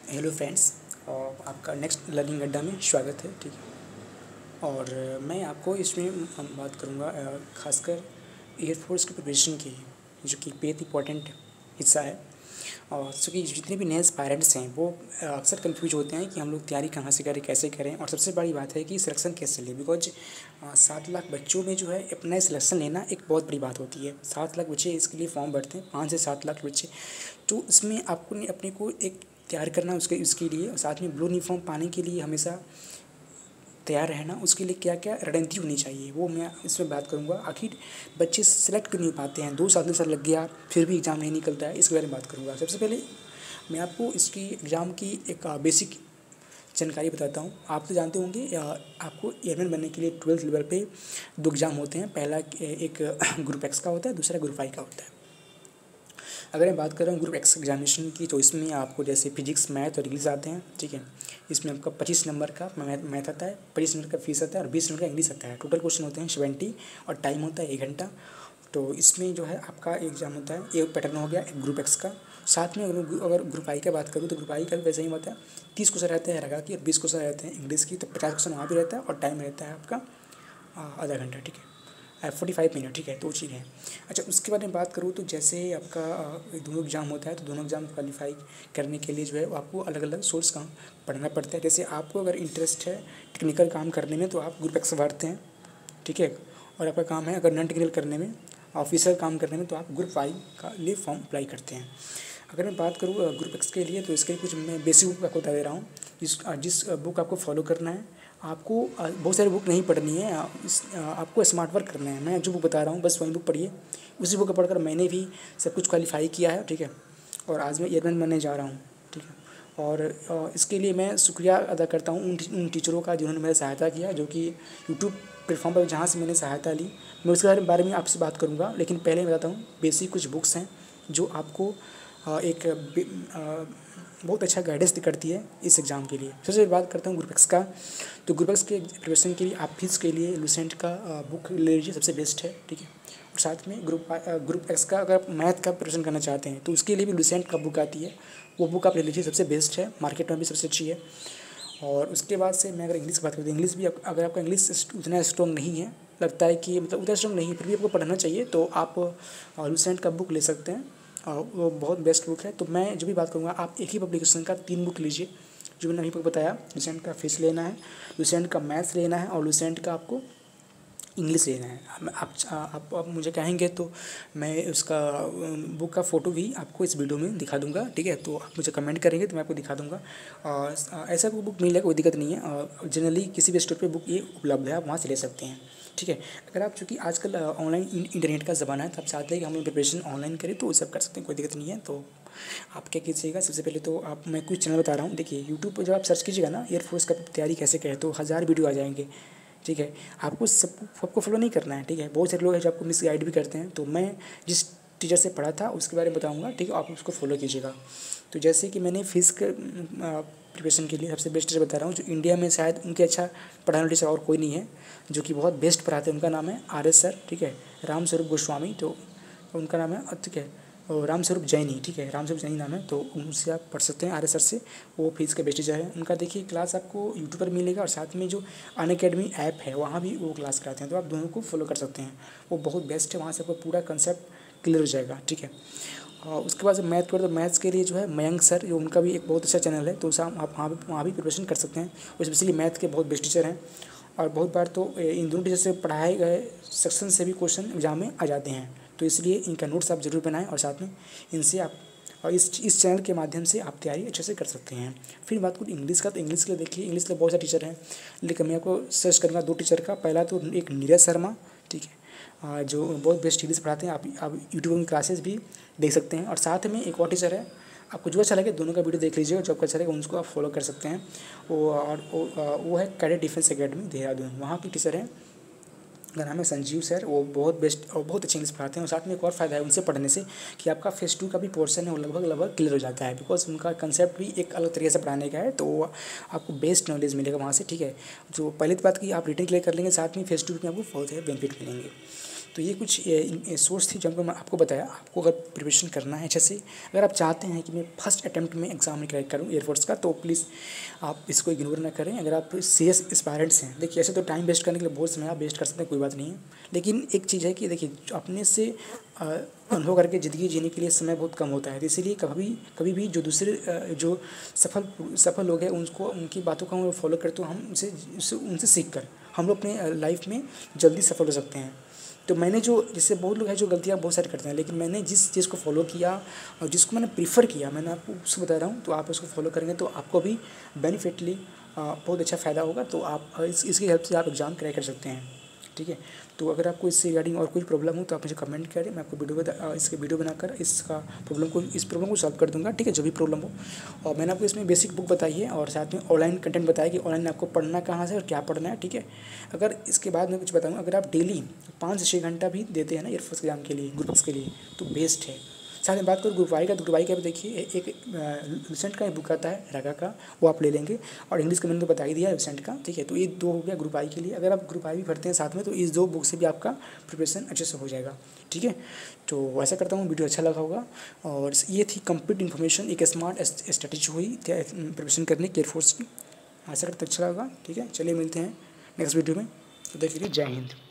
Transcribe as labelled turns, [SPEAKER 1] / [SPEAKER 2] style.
[SPEAKER 1] Hello friends. और आपका next learning अड्डा में स्वागत है। ठीक है। और मैं आपको इसमें बात करूँगा खासकर एयरफोर्स की प्रिपरेशन की, जो कि बेहद इंपॉर्टेंट हिस्सा है। और चूँकि जितने भी नए एस्पायरेंट्स हैं वो अक्सर कंफ्यूज होते हैं कि हम लोग तैयारी कहाँ से करें, कैसे करें, और सबसे बड़ी बात है कि सिलेक्शन कैसे लें। बिकॉज 7 लाख बच्चों में जो है अपना सिलेक्शन लेना एक बहुत बड़ी बात होती है। 7 लाख बच्चे इसके लिए फॉर्म भरते हैं, 5 से 7 लाख बच्चे। तो इसमें आपको ने अपने को एक तैयार करना, उसके लिए साथ में ब्लू यूनिफॉर्म पाने के लिए हमेशा तैयार रहना। उसके लिए क्या क्या रणनीति होनी चाहिए वो मैं इसमें बात करूँगा। आखिर बच्चे सेलेक्ट क्यों नहीं पाते हैं, 2 साल लग गया फिर भी एग्ज़ाम नहीं निकलता है, इसके बारे में बात करूँगा। सबसे पहले मैं आपको इसकी एग्ज़ाम की एक बेसिक जानकारी बताता हूँ। आप तो जानते होंगे आपको एयरमैन बनने के लिए 12th लेवल पे 2 एग्ज़ाम होते हैं। पहला एक ग्रुप एक्स का होता है, दूसरा ग्रुप वाई का होता है। अगर मैं बात कर रहा हूँ ग्रुप एक्स एग्जामिनेशन की, तो इसमें आपको जैसे फिजिक्स, मैथ और इंग्लिश आते हैं। ठीक है। इसमें आपका 25 नंबर का मैथ आता है, 25 नंबर का फीस आता है और 20 नंबर का इंग्लिश आता है। टोटल क्वेश्चन होते हैं 70 और टाइम होता है 1 घंटा। तो इसमें जो है आपका एग्ज़ाम होता है, एक पैटर्न हो गया एक ग्रुप एक्स का। साथ में अगर ग्रुप आई की बात करूँ तो ग्रुप आई का भी वैसे ही होता है। 30 क्वेश्चन रहते हैं रगा की और 20 क्वेश्चन रहते हैं इंग्लिश की। तो 50 क्वेश्चन वहाँ भी रहता है और टाइम रहता है आपका आधा घंटा। ठीक है, 45 मिनट। ठीक है, तो चीज़ है। अच्छा, उसके बारे में बात करूँ तो जैसे आपका दोनों एग्ज़ाम होता है, तो दोनों एग्ज़ाम क्वालिफाई करने के लिए जो है आपको अलग अलग सोर्स का पढ़ना पड़ता है। जैसे आपको अगर इंटरेस्ट है टेक्निकल काम करने में तो आप ग्रुप एक्स भरते हैं। ठीक है। और आपका काम है अगर नॉन टेक्निकल करने में, ऑफिशियल काम करने में, तो आप ग्रुप वाई का लिए फॉर्म अप्लाई करते हैं। अगर मैं बात करूँ ग्रुप एक्स के लिए, तो इसके लिए कुछ मैं बेसिक बुक आपको बता दे रहा हूँ। जिस बुक आपको फॉलो करना है, आपको बहुत सारी बुक नहीं पढ़नी है। आपको स्मार्ट वर्क करना है। मैं जो बुक बता रहा हूँ बस वही बुक पढ़िए। उसी बुक को पढ़कर मैंने भी सब कुछ क्वालिफाई किया है। ठीक है। और आज मैं एयरमैन बनने जा रहा हूँ। ठीक है। और इसके लिए मैं शुक्रिया अदा करता हूँ उन टीचरों का जिन्होंने मेरी सहायता किया, जो कि यूट्यूब प्लेटफॉर्म पर जहाँ से मैंने सहायता ली। मैं उसके बारे में आपसे बात करूँगा, लेकिन पहले मैं बताता हूँ बेसिक कुछ बुक्स हैं जो आपको एक बहुत अच्छा गाइडेंस करती है इस एग्ज़ाम के लिए। सबसे बात करता हूँ ग्रुप एक्स का। तो ग्रुप एक्स के प्रिपरेशन के लिए आप फिजिक्स के लिए लूसेंट का बुक ले लीजिए, सबसे बेस्ट है। ठीक है। और साथ में ग्रुप एक्स का अगर आप मैथ का प्रिपरेशन करना चाहते हैं तो उसके लिए भी लूसेंट का बुक आती है, वो बुक आप ले लीजिए, सबसे बेस्ट है, मार्केट में भी सबसे अच्छी है। और उसके बाद से मैं अगर इंग्लिश की बात करूँ तो इंग्लिश भी अगर आपका इंग्लिश उतना स्ट्रॉन्ग नहीं है, लगता है कि मतलब उतना स्ट्रॉन्ग नहीं है, फिर भी आपको पढ़ना चाहिए, तो आप लूसेंट का बुक ले सकते हैं। वो बहुत बेस्ट बुक है। तो मैं जो भी बात करूँगा, आप एक ही पब्लिकेशन का 3 बुक लीजिए जो मैंने अभी बताया। लूसेंट का फिजिक्स लेना है, लूसेंट का मैथ्स लेना है और लूसेंट का आपको इंग्लिश लेना है। आप मुझे कहेंगे तो मैं उसका बुक का फ़ोटो भी आपको इस वीडियो में दिखा दूंगा। ठीक है। तो आप मुझे कमेंट करेंगे तो मैं आपको दिखा दूंगा। और ऐसा कोई बुक मिलेगा, कोई दिक्कत नहीं है। और जनरली किसी भी स्टोर पे बुक ये उपलब्ध है, आप वहाँ से ले सकते हैं। ठीक है। अगर आप चूँकि आजकल ऑनलाइन इंटरनेट का ज़माना है, तो आप चाहते हैं कि हम लोग प्रिपरेशन ऑनलाइन करें, तो वो सब कर सकते हैं, कोई दिक्कत नहीं है। तो आप क्या कीजिएगा, सबसे पहले तो आप मैं कुछ चैनल बता रहा हूँ। देखिए यूट्यूब पर जब आप सर्च कीजिएगा ना एयरफोर्स का तैयारी कैसे करें, तो 1000 वीडियो आ जाएंगे। ठीक है। आपको सबको फॉलो नहीं करना है। ठीक है। बहुत सारे लोग हैं जो आपको मिसगाइड भी करते हैं, तो मैं जिस टीचर से पढ़ा था उसके बारे में बताऊंगा। ठीक है। आप उसको फॉलो कीजिएगा। तो जैसे कि मैंने फिजिक्स के प्रिपरेशन के लिए सबसे बेस्ट टीचर बता रहा हूँ, जो इंडिया में शायद उनके अच्छा पढ़ाने वाला टीचर और कोई नहीं है, जो कि बहुत बेस्ट पढ़ाते हैं। उनका नाम है RS सर। ठीक है। राम स्वरूप गोस्वामी, तो उनका नाम है। ठीक है। और राम स्वरूप जैनी। ठीक है, राम स्वरूप जैनी नाम है, तो उनसे आप पढ़ सकते हैं, RS सर से। वो फिजिक्स के बेस्ट टीचर है। उनका देखिए क्लास आपको यूट्यूब पर मिलेगा, और साथ में जो अनअकैडमी ऐप है वहाँ भी वो क्लास कराते हैं, तो आप दोनों को फॉलो कर सकते हैं। वो बहुत बेस्ट है, वहाँ से आपको पूरा कंसेप्ट क्लियर हो जाएगा। ठीक है। और उसके बाद मैथ पर, तो मैथ्स के लिए जो है मयंक सर, जो उनका भी एक बहुत अच्छा चैनल है, तो उसे आप वहाँ भी प्रिपरेशन कर सकते हैं। वो स्पेशली मैथ के बहुत बेस्ट टीचर हैं। और बहुत बार तो इन दोनों टीचर से पढ़ाए गए सेक्शन से भी क्वेश्चन एग्जाम में आ जाते हैं, तो इसलिए इनका नोट्स आप ज़रूर बनाएं, और साथ में इनसे आप और इस चैनल के माध्यम से आप तैयारी अच्छे से कर सकते हैं। फिर बात करूँ इंग्लिश का, तो इंग्लिश के लिए देखिए, इंग्लिश के बहुत सारे टीचर हैं, लेकिन मैं आपको सजेस्ट करूँगा 2 टीचर का। पहला तो एक नीरज शर्मा। ठीक है। जो बहुत बेस्ट इंग्लिश पढ़ाते हैं, आप यूट्यूब में क्लासेस भी देख सकते हैं। और साथ में एक और टीचर है, आपको जो अच्छा लगे दोनों का वीडियो देख लीजिएगा, जो आपको अच्छा लगे उनको आप फॉलो कर सकते हैं। वो है कैडेट डिफेंस एकेडमी देहरादून, वहाँ के टीचर हैं, उनका नाम है संजीव सर। वो बहुत बेस्ट और बहुत अच्छे इंग्लिश पढ़ाते हैं। और साथ में एक और फ़ायदा है उनसे पढ़ने से कि आपका फेज़ 2 का भी पोर्शन है वो लगभग क्लियर हो जाता है, बिकॉज उनका कंसेप्ट भी एक अलग तरीके से पढ़ाने का है, तो आपको बेस्ट नॉलेज मिलेगा वहाँ से। ठीक है। जो पहले तो बात की आप रिटन क्लियर कर लेंगे, साथ में फेज़ 2 में आपको बहुत बेनिफिट मिलेंगे। तो ये कुछ सोर्स थी जो मैं आपको बताया। आपको अगर प्रिपरेशन करना है अच्छे से, अगर आप चाहते हैं कि मैं फर्स्ट अटैम्प्ट में एग्ज़ाम क्रैक करूँ एयरफोर्स का, तो प्लीज़ आप इसको इग्नोर ना करें। अगर आप सीरियस एस्पायरेंट्स हैं, देखिए ऐसे तो टाइम वेस्ट करने के लिए बहुत समय आप वेस्ट कर सकते हैं, कोई बात नहीं है, लेकिन एक चीज़ है कि देखिए अपने से अनुभव करके ज़िंदगी जीने के लिए समय बहुत कम होता है। तो इसीलिए कभी भी जो दूसरे जो सफल लोग हैं उनको उनकी बातों को हम फॉलो करते, तो हम उनसे सीख कर हम लोग अपने लाइफ में जल्दी सफल हो सकते हैं। तो मैंने जो, जैसे बहुत लोग हैं जो गलतियाँ बहुत सारी करते हैं, लेकिन मैंने जिस चीज़ को फॉलो किया और जिसको मैंने प्रीफर किया, मैंने आपको उसको बता रहा हूँ, तो आप उसको फॉलो करेंगे तो आपको भी बेनिफिटली बहुत अच्छा फ़ायदा होगा। तो आप इसकी हेल्प से आप एग्ज़ाम क्रैक कर सकते हैं, ठीक है। तो अगर आपको इससे रिगार्डिंग और कोई प्रॉब्लम हो तो आप मुझे कमेंट करें, मैं आपको इसके वीडियो बनाकर इस प्रॉब्लम को सॉल्व कर दूंगा, ठीक है, जो भी प्रॉब्लम हो। और मैंने आपको इसमें बेसिक बुक बताई है और साथ में ऑनलाइन कंटेंट बताया कि ऑनलाइन आपको पढ़ना कहाँ से और क्या पढ़ना है, ठीक है। अगर इसके बाद मैं कुछ बताऊँगा, अगर आप डेली 5 से 6 घंटा भी देते हैं ना एयरफोर्स एग्जाम के लिए, ग्रुप्स के लिए, तो बेस्ट है। साथ में बात करूँ ग्रुप वाई का, तो ग्रुप वाई का भी देखिए एक रिसेंट का एक बुक आता है रागा का, वो आप ले लेंगे। और इंग्लिश का मैंने तो बता ही दिया रिसेंट का, ठीक है। तो ये 2 हो गया ग्रुप आई के लिए। अगर आप ग्रुप आई भी पढ़ते हैं साथ में, तो इस 2 बुक से भी आपका प्रिपरेशन अच्छे से हो जाएगा, ठीक है। तो ऐसा करता हूँ, वीडियो अच्छा लगा होगा। और ये थी कंप्लीट इन्फॉर्मेशन, एक स्मार्ट स्ट्रेटेजी हुई प्रिपरेशन करने की एयरफोर्स की। आशा करते अच्छा लगा, ठीक है। चलिए मिलते हैं नेक्स्ट वीडियो में, तो देखिए, जय हिंद।